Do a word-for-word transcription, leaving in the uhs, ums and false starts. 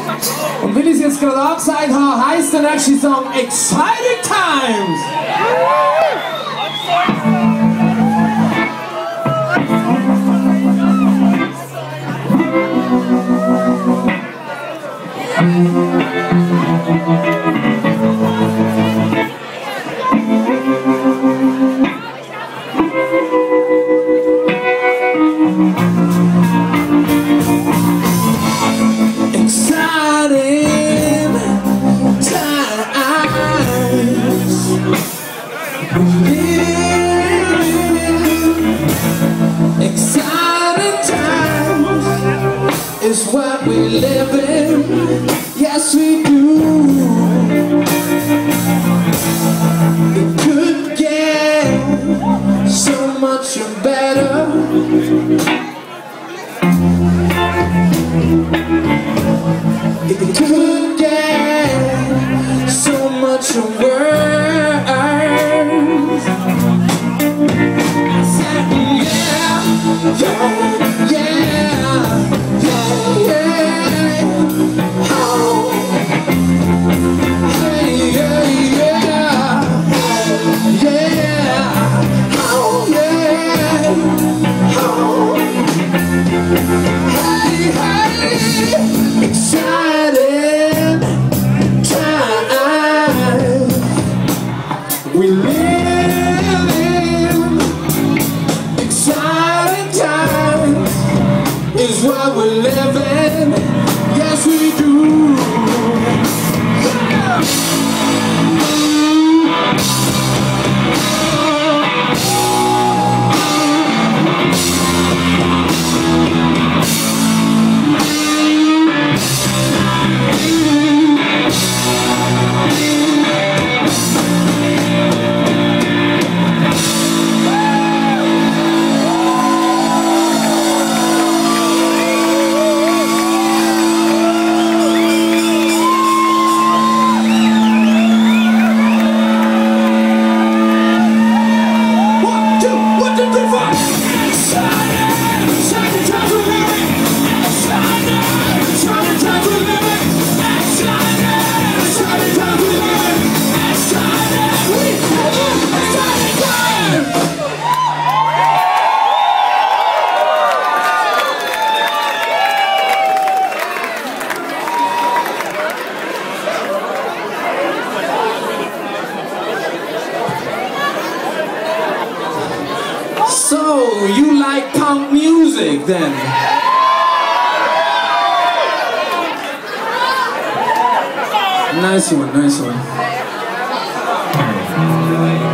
Und wie ich es jetzt gerade auch gesagt habe, heißt der nächste Song Exciting Times. Exciting times is what we live in. Yes, we do. It could get so much better. It could get so much worse. I said, yeah, yeah, yeah, yeah, yeah. Oh, hey, yeah, yeah, yeah, oh, yeah, oh, hey, hey, exciting time we live in. Exciting times is what we're living. Yes, we do. Yeah. So, you like punk music then? Nice one, nice one.